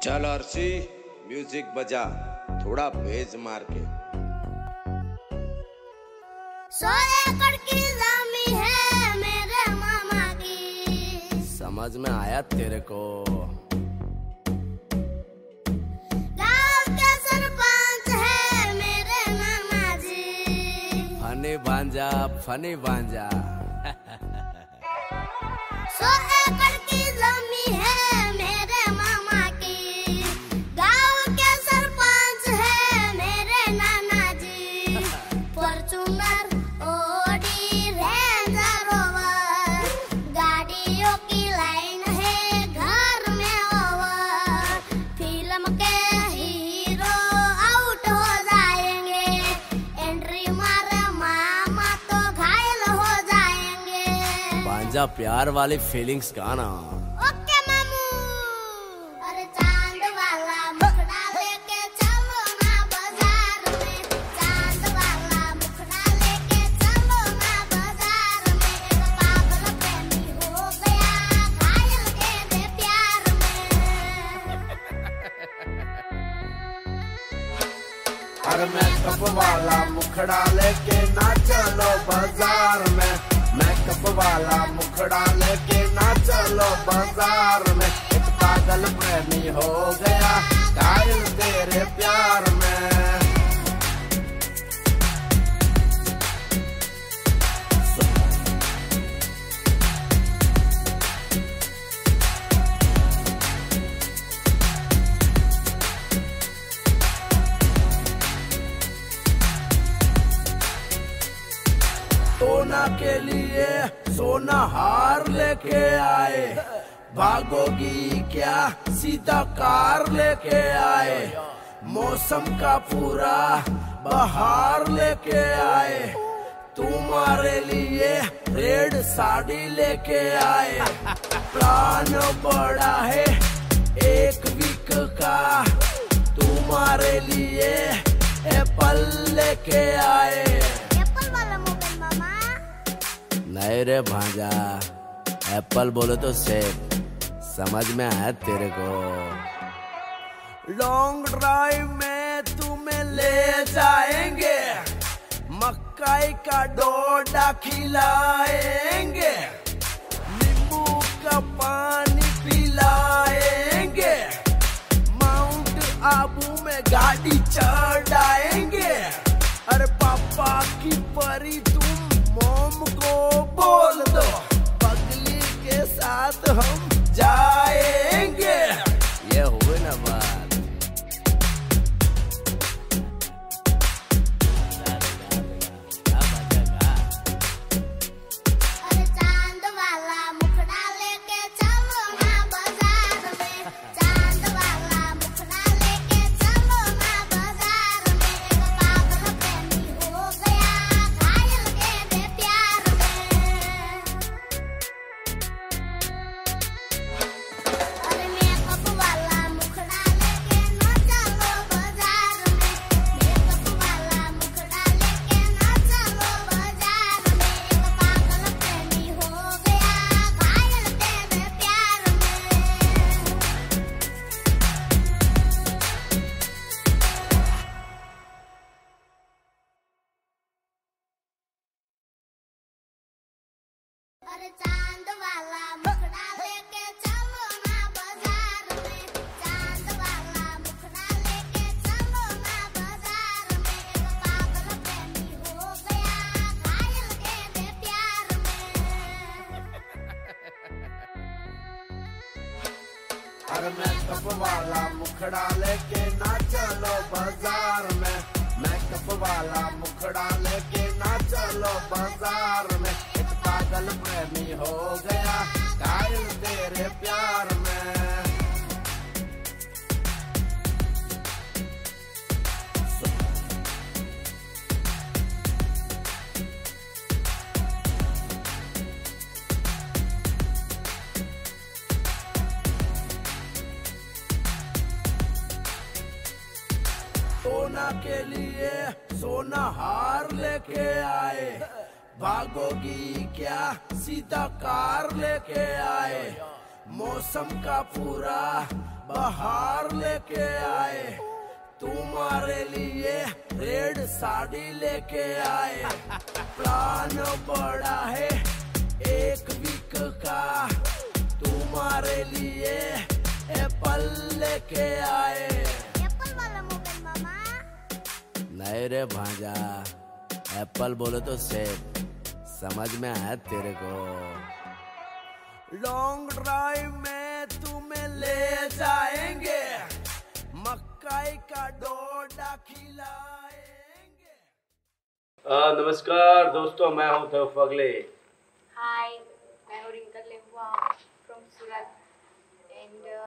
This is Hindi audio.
चल अर्शी म्यूजिक बजा, थोड़ा बेज मार के। 100 एकड़ की जमीन है मेरे मामा की। समझ में आया तेरे को? गाँव के सरपंच है मेरे मामा जी। फनी भांजा 100 एकड़ की जमीन है मेरे मामा की। गाँव के सरपंच है मेरे नाना जी। फॉर्च्यूनर, ऑडी, रेंजर रोवर, गाड़ियों की लाइन है घर में ओवर। फिल्म के हीरो आउट हो जाएंगे, एंट्री मारे मामा तो घायल हो जाएंगे। भांजा प्यार वाली फीलिंग्स गाना। ओके मामू। अरे चांद वाला मुखड़ा लेके चलो ना बाजार में। चांद वाला मुखड़ा लेके चलो ना बाजार में। एक पागल प्रेमी हो गया घायल तेरे प्यार में। अरे मेकअप वाला मुखड़ा लेके ना चलो बाजार में। मेकअप वाला मुखड़ा लेके ना चलो बाजार में। एक पागल प्रेमी हो गया घायल तेरे प्यार में। सोना के लिए सोना हार लेके आए, भागोगी क्या सीधा कार लेके आए। मौसम का पूरा बहार लेके आए, तुम्हारे लिए रेड साड़ी लेके आए। प्लान बड़ा है 1 वीक का, तुम्हारे लिए एप्पल लेके आए। एप्पल वाला मोबाइल मामा। नहीं रे भांजा, एप्पल बोले तो सेब। समझ में आया तेरे को? लॉन्ग ड्राइव में तुम्हें ले जाएंगे, मक्काई का डोडा खिलाएंगे, नींबू का पानी पिलाएंगे, माउंट आबू में गाड़ी चढ़ाएंगे। अरे पापा की परी तुम मोम को बोल दो, पगली के साथ हम जाएंगे। ये हुए ना बात। अरे चांद वाला मुखड़ा लेके चलो ना बाजार में। चांद वाला मुखड़ा लेके चलो ना बाजार में। एक पागल प्रेमी हो गया घायल तेरे प्यार में। अरे मेकअप वाला मुखड़ा लेके ना चलो बाजार में। मेकअप वाला मुखड़ा लेके ना चलो बाजार में। एक पागल प्रेमी हो गया घायल तेरे प्यार में। अरे चांद वाला मुखड़ा लेके चलो ना बाजार में। चांद वाला मुखड़ा लेके चलो ना बाजार में। एक पागल प्रेमी हो गया घायल तेरे प्यार में। अरे मेकअप वाला मुखड़ा लेके ना चलो बाजार में। मेकअप वाला मुखड़ा लेके ना चलो बाजार में। एक पागल प्रेमी हो गया घायल तेरे प्यार में। सोना के लिए सोना हार लेके आए, भागोगी क्या सीधा कार लेके आए। मौसम का पूरा बाहर लेके आए, तुम्हारे लिए रेड साड़ी लेके आए। प्लान बड़ा है 1 वीक का, तुम्हारे लिए एप्पल लेके आए। एप्पल वाला मोबाइल मामा। नहीं रे भांजा, एप्पल बोले तो सेब, समझ में आया तेरे को? लॉन्ग ड्राइव में तुम्हें ले जाएंगे, मकाई का डोडा खिलाएंगे। नमस्कार दोस्तों, मैं हूं तौफ अगले। हाय, मैं हूँ रिंकल लेहुआ फ्रॉम सूरत एंड